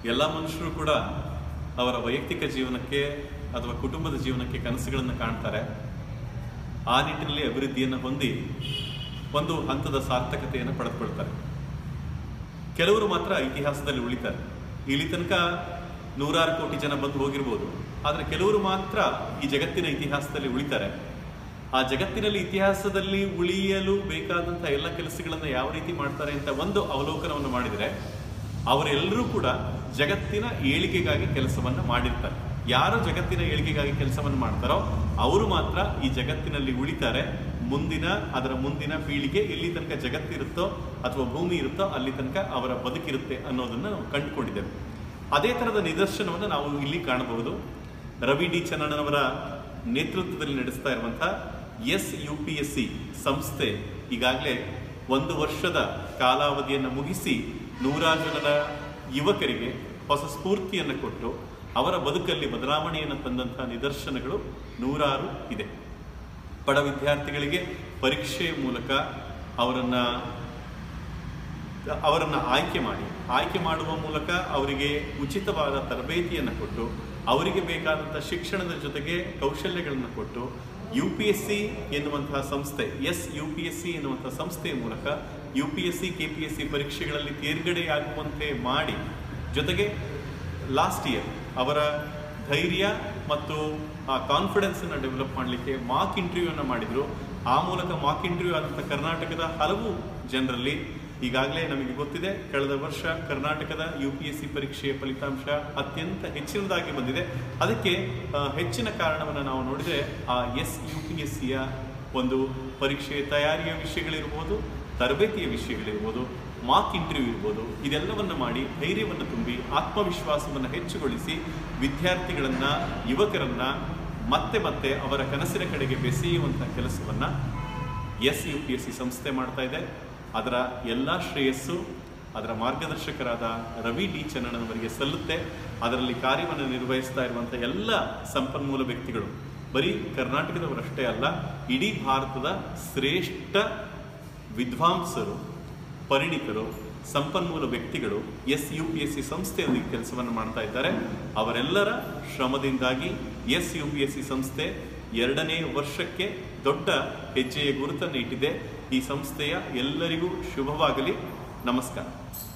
ಎಲ್ಲ ಮನುಷ್ಯರು ಕೂಡ ಅವರ ವೈಯಕ್ತಿಕ ಜೀವನಕ್ಕೆ ಅಥವಾ ಕುಟುಂಬದ ಜೀವನಕ್ಕೆ ಕನಸುಗಳನ್ನು ಕಾಣ್ತಾರೆ. ಆ ನಿಟ್ಟಿನಲ್ಲಿ ಅಭಿವೃದ್ಧಿಯನ್ನು ಹೊಂದಿ ಒಂದು ಹಂತದ ಸಾರ್ಥಕತೆಯನ್ನು ಪಡೆದುಕೊಳ್ತಾರೆ. ಕೆಲವರು ಮಾತ್ರ ಇತಿಹಾಸದಲ್ಲಿ ಉಳಿತಾರೆ. ಇಲ್ಲಿ ತನಕ 100 ಕೋಟಿ ಜನ ಬಂದು ಹೋಗಿರ್ಬೋದು, ಆದರೆ ಕೆಲವರು ಮಾತ್ರ ಈ ಜಗತ್ತಿನ ಇತಿಹಾಸದಲ್ಲಿ ಉಳಿತಾರೆ. ಆ ಜಗತ್ತಿನಲ್ಲಿ ಇತಿಹಾಸದಲ್ಲಿ ಉಳಿಯಲು ಬೇಕಾದಂಥ ಎಲ್ಲ ಕೆಲಸಗಳನ್ನು ಯಾವ ರೀತಿ ಮಾಡ್ತಾರೆ ಅಂತ ಒಂದು ಅವಲೋಕನವನ್ನು ಮಾಡಿದರೆ, ಅವರೆಲ್ಲರೂ ಕೂಡ ಜಗತ್ತಿನ ಏಳಿಗೆಗಾಗಿ ಕೆಲಸವನ್ನು ಮಾಡಿರ್ತಾರೆ. ಯಾರು ಜಗತ್ತಿನ ಏಳಿಗೆಗಾಗಿ ಕೆಲಸವನ್ನು ಮಾಡ್ತಾರೋ ಅವರು ಮಾತ್ರ ಈ ಜಗತ್ತಿನಲ್ಲಿ ಉಳಿತಾರೆ. ಅದರ ಮುಂದಿನ ಪೀಳಿಗೆ ಎಲ್ಲಿ ತನಕ ಜಗತ್ತಿರುತ್ತೋ ಅಥವಾ ಭೂಮಿ ಇರುತ್ತೋ ಅಲ್ಲಿ ತನಕ ಅವರ ಬದುಕಿರುತ್ತೆ ಅನ್ನೋದನ್ನು ನಾವು ಕಂಡುಕೊಂಡಿದ್ದೇವೆ. ಅದೇ ಥರದ ನಿದರ್ಶನವನ್ನು ನಾವು ಇಲ್ಲಿ ಕಾಣಬಹುದು. ರವಿ ಡಿ ಚನ್ನಣ್ಣನವರ ನೇತೃತ್ವದಲ್ಲಿ ನಡೆಸ್ತಾ ಇರುವಂಥ SUPSC ಸಂಸ್ಥೆ ಈಗಾಗಲೇ 1 ವರ್ಷದ ಕಾಲಾವಧಿಯನ್ನು ಮುಗಿಸಿ 100 ಜನರ ಯುವಕರಿಗೆ ಹೊಸ ಸ್ಫೂರ್ತಿಯನ್ನು ಕೊಟ್ಟು ಅವರ ಬದುಕಲ್ಲಿ ಬದಲಾವಣೆಯನ್ನು ತಂದಂಥ ನಿದರ್ಶನಗಳು 100 ಇದೆ. ಬಡ ವಿದ್ಯಾರ್ಥಿಗಳಿಗೆ ಪರೀಕ್ಷೆಯ ಮೂಲಕ ಅವರನ್ನು ಆಯ್ಕೆ ಮಾಡುವ ಮೂಲಕ ಅವರಿಗೆ ಉಚಿತವಾದ ತರಬೇತಿಯನ್ನು ಕೊಟ್ಟು ಅವರಿಗೆ ಬೇಕಾದಂಥ ಶಿಕ್ಷಣದ ಜೊತೆಗೆ ಕೌಶಲ್ಯಗಳನ್ನು ಕೊಟ್ಟು UPSC ಎನ್ನುವಂತಹ ಸಂಸ್ಥೆ SUPSC ಎನ್ನುವಂಥ ಸಂಸ್ಥೆಯ ಮೂಲಕ UPSC KPSC ಪರೀಕ್ಷೆಗಳಲ್ಲಿ ತೇರ್ಗಡೆಯಾಗುವಂತೆ ಮಾಡಿ, ಜೊತೆಗೆ ಲಾಸ್ಟ್ ಇಯರ್ ಅವರ ಧೈರ್ಯ ಮತ್ತು ಆ ಕಾನ್ಫಿಡೆನ್ಸನ್ನು ಡೆವಲಪ್ ಮಾಡಲಿಕ್ಕೆ ಮಾಕ್ ಇಂಟರ್ವ್ಯೂವನ್ನು ಮಾಡಿದರು. ಆ ಮೂಲಕ ಮಾಕ್ ಇಂಟರ್ವ್ಯೂ ಆದಂಥ ಕರ್ನಾಟಕದ ಹಲವು ಜನರಲ್ಲಿ ಈಗಾಗಲೇ ನಮಗೆ ಗೊತ್ತಿದೆ, ಕಳೆದ ವರ್ಷ ಕರ್ನಾಟಕದ UPSC ಪರೀಕ್ಷೆಯ ಫಲಿತಾಂಶ ಅತ್ಯಂತ ಹೆಚ್ಚಿನದಾಗಿ ಬಂದಿದೆ. ಅದಕ್ಕೆ ಹೆಚ್ಚಿನ ಕಾರಣವನ್ನು ನಾವು ನೋಡಿದರೆ ಆ SUPSCಯ ಒಂದು ಪರೀಕ್ಷೆಯ ತಯಾರಿಯ ವಿಷಯಗಳಿರ್ಬೋದು, ತರಬೇತಿಯ ವಿಷಯಗಳಿರ್ಬೋದು, ಮಾಕ್ ಇಂಟರ್ವ್ಯೂ ಇರ್ಬೋದು, ಇದೆಲ್ಲವನ್ನು ಮಾಡಿ ಧೈರ್ಯವನ್ನು ತುಂಬಿ ಆತ್ಮವಿಶ್ವಾಸವನ್ನು ಹೆಚ್ಚುಗೊಳಿಸಿ ವಿದ್ಯಾರ್ಥಿಗಳನ್ನು, ಯುವಕರನ್ನು ಮತ್ತೆ ಅವರ ಕನಸಿನ ಕಡೆಗೆ ಬೆಸೆಯುವಂಥ ಕೆಲಸವನ್ನು SUPSC ಸಂಸ್ಥೆ ಮಾಡ್ತಾ ಇದೆ. ಅದರ ಎಲ್ಲ ಶ್ರೇಯಸ್ಸು ಅದರ ಮಾರ್ಗದರ್ಶಕರಾದ ರವಿ ಡಿ ಚನ್ನಣ್ಣನವರಿಗೆ ಸಲ್ಲುತ್ತೆ. ಅದರಲ್ಲಿ ಕಾರ್ಯವನ್ನು ನಿರ್ವಹಿಸ್ತಾ ಇರುವಂಥ ಎಲ್ಲ ಸಂಪನ್ಮೂಲ ವ್ಯಕ್ತಿಗಳು ಬರೀ ಕರ್ನಾಟಕದವರಷ್ಟೇ ಅಲ್ಲ, ಇಡೀ ಭಾರತದ ಶ್ರೇಷ್ಠ ವಿದ್ವಾಂಸರು, ಪರಿಣಿತರು, ಸಂಪನ್ಮೂಲ ವ್ಯಕ್ತಿಗಳು SUPSC ಸಂಸ್ಥೆಯೊಂದಿಗೆ ಕೆಲಸವನ್ನು ಮಾಡ್ತಾ ಇದ್ದಾರೆ. ಅವರೆಲ್ಲರ ಶ್ರಮದಿಂದಾಗಿ SUPSC ಸಂಸ್ಥೆ 2ನೇ ವರ್ಷಕ್ಕೆ ದೊಡ್ಡ ಹೆಜ್ಜೆಯ ಗುರುತನ್ನು ಇಟ್ಟಿದೆ. ಈ ಸಂಸ್ಥೆಯ ಎಲ್ಲರಿಗೂ ಶುಭವಾಗಲಿ. ನಮಸ್ಕಾರ.